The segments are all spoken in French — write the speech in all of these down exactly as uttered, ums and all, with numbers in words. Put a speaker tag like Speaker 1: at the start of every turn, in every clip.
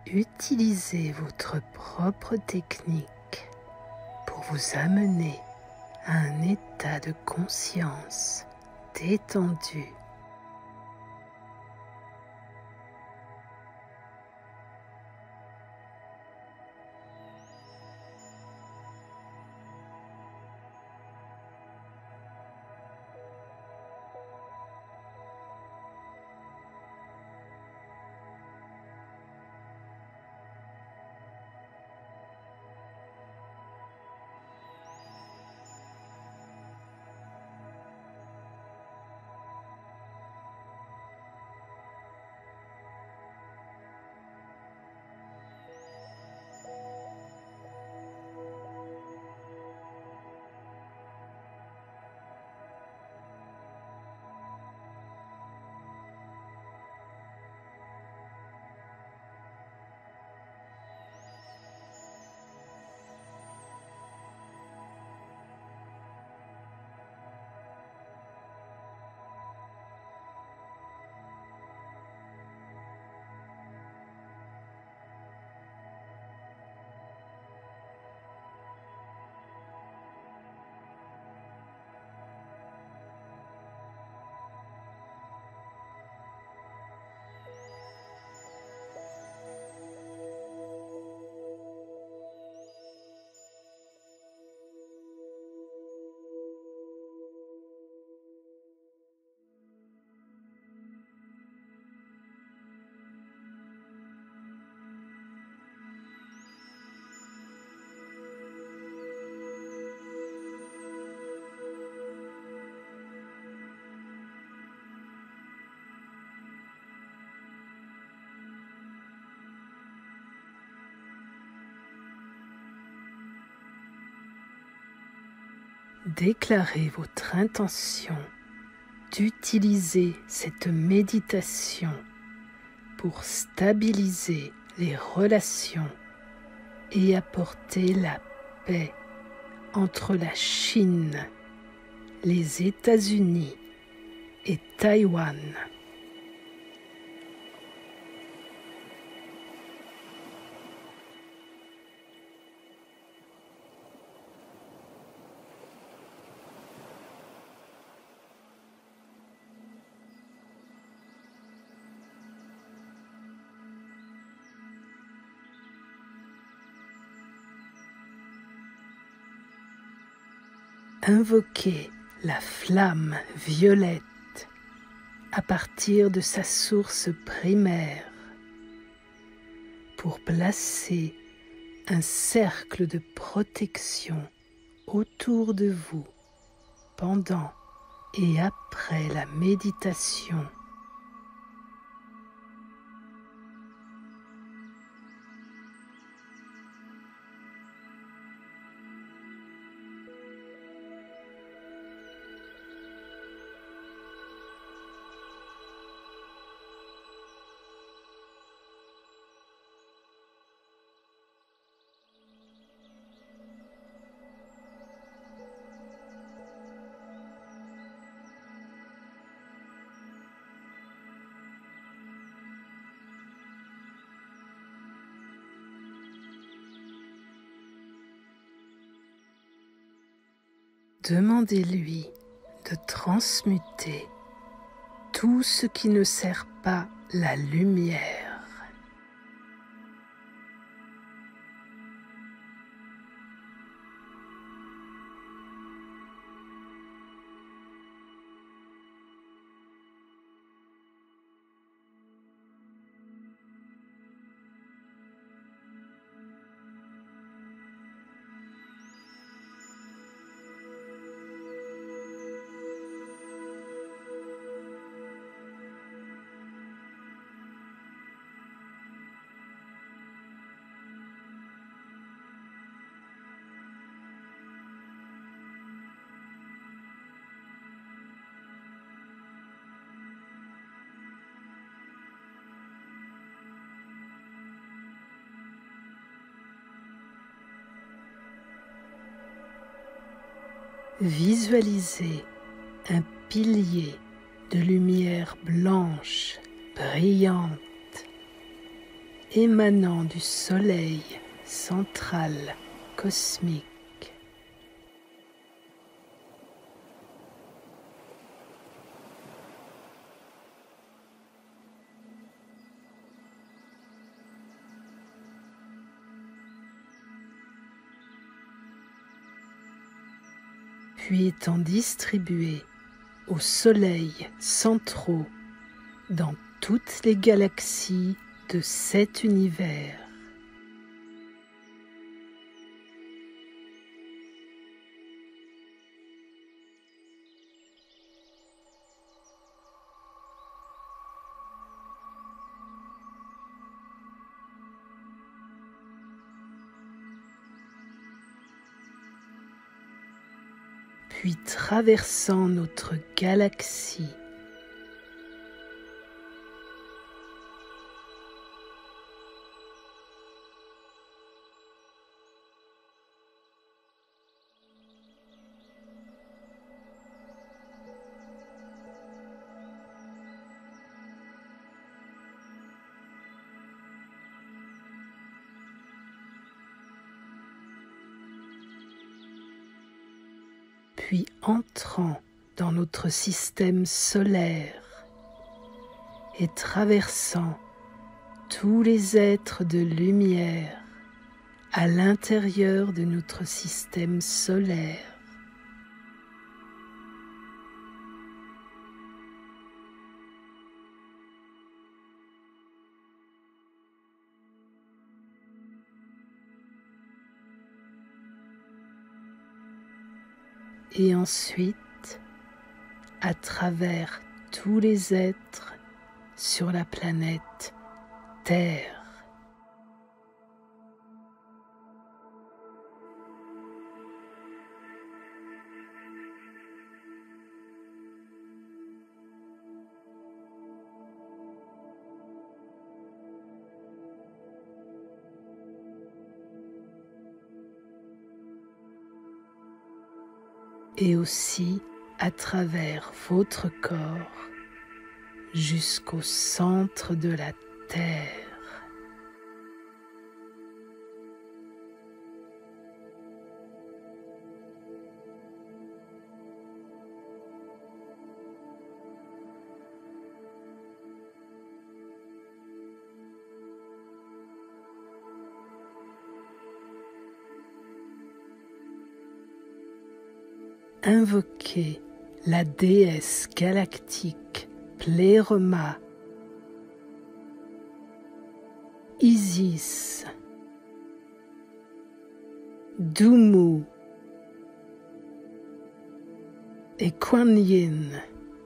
Speaker 1: utilisez votre propre technique pour vous amener à un état de conscience détendu. Déclarez votre intention d'utiliser cette méditation pour stabiliser les relations et apporter la paix entre la Chine, les États-Unis et Taïwan. Invoquez la flamme violette à partir de sa source primaire pour placer un cercle de protection autour de vous pendant et après la méditation. Demandez-lui de transmuter tout ce qui ne sert pas la lumière. Visualisez un pilier de lumière blanche, brillante, émanant du soleil central cosmique. Puis étant distribué aux soleils centraux dans toutes les galaxies de cet univers. Puis traversant notre galaxie, puis entrant dans notre système solaire et traversant tous les êtres de lumière à l'intérieur de notre système solaire. Et ensuite, à travers tous les êtres sur la planète Terre. Et aussi à travers votre corps jusqu'au centre de la Terre. Invoquez la déesse galactique Pléroma, Isis, Dumu et Kuan Yin.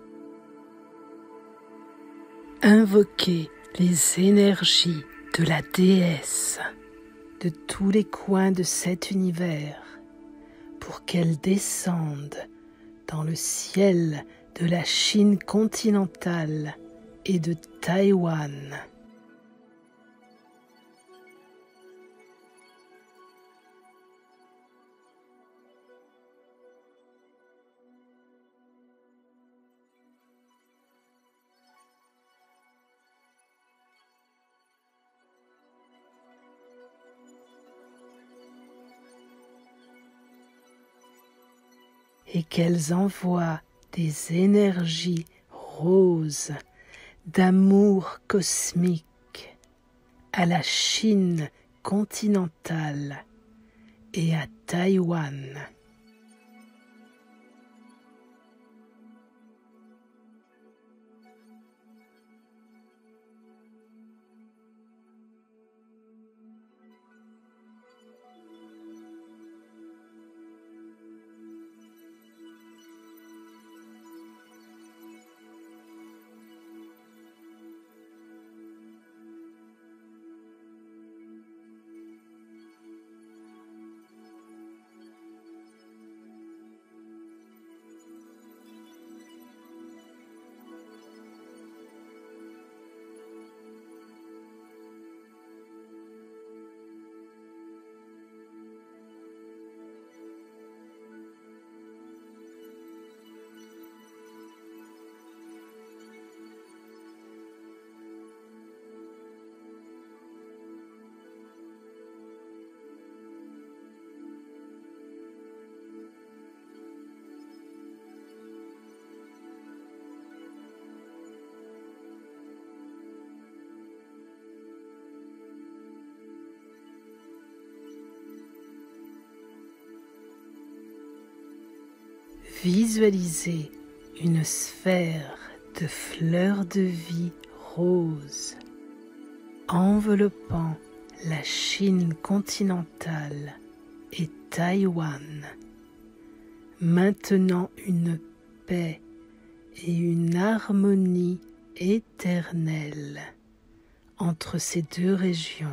Speaker 1: Invoquez les énergies de la déesse de tous les coins de cet univers pour qu'elles descendent dans le ciel de la Chine continentale et de Taïwan. Et qu'elles envoient des énergies roses d'amour cosmique à la Chine continentale et à Taïwan. Visualisez une sphère de fleurs de vie roses enveloppant la Chine continentale et Taïwan, maintenant une paix et une harmonie éternelle entre ces deux régions.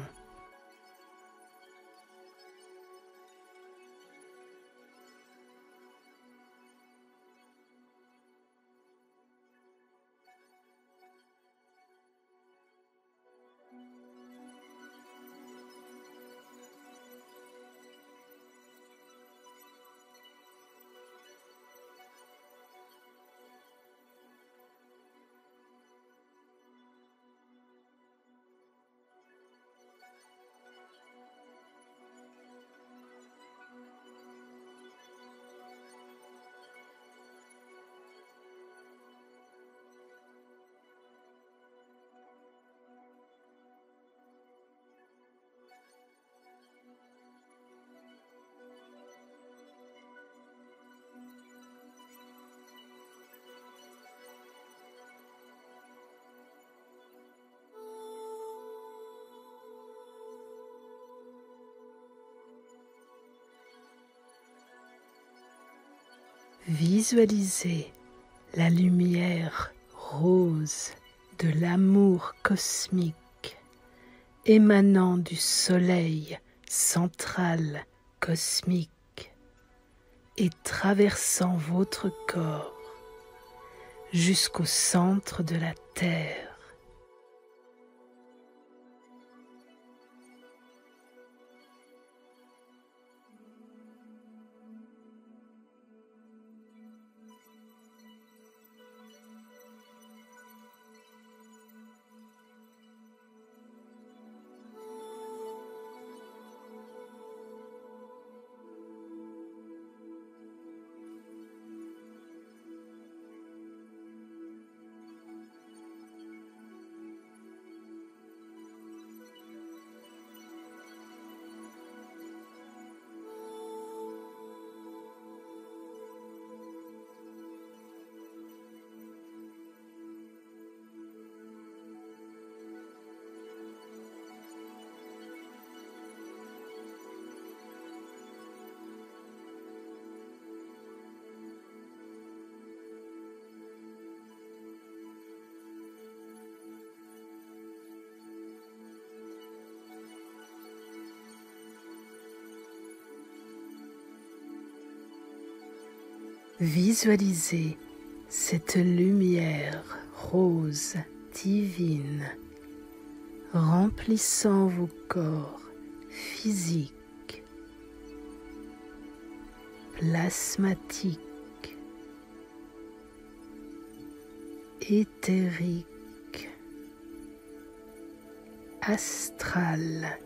Speaker 1: Visualisez la lumière rose de l'amour cosmique émanant du soleil central cosmique et traversant votre corps jusqu'au centre de la Terre. Visualisez cette lumière rose divine remplissant vos corps physiques, plasmatiques, éthériques, astrales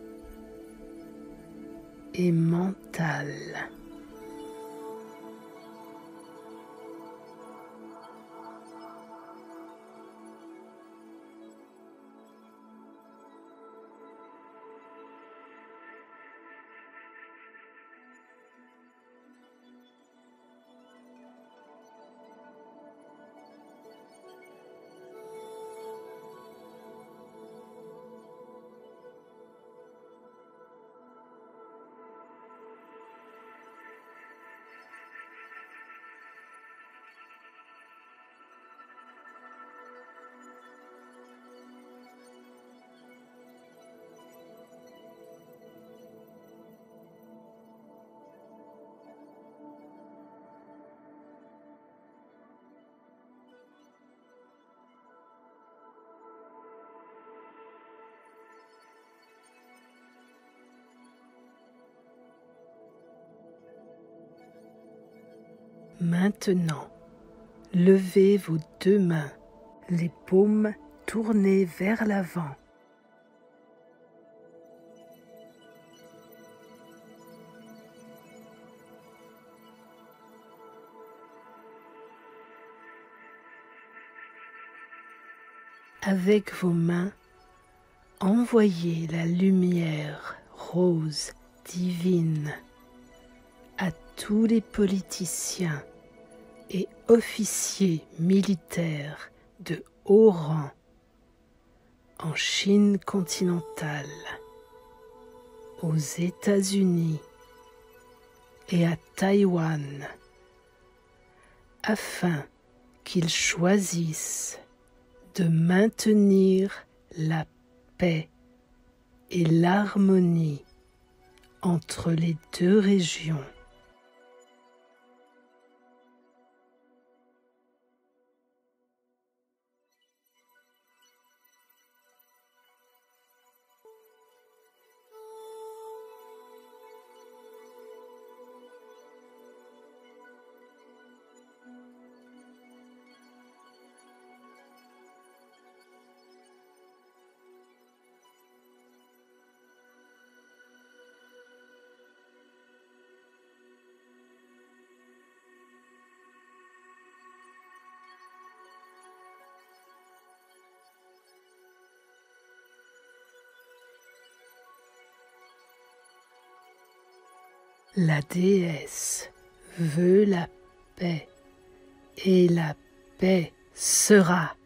Speaker 1: et mentales. Maintenant, levez vos deux mains, les paumes tournées vers l'avant. Avec vos mains, envoyez la lumière rose divine à tous les politiciens et officier militaire de haut rang en Chine continentale, aux États-Unis et à Taïwan, afin qu'ils choisissent de maintenir la paix et l'harmonie entre les deux régions. La déesse veut la paix, et la paix sera.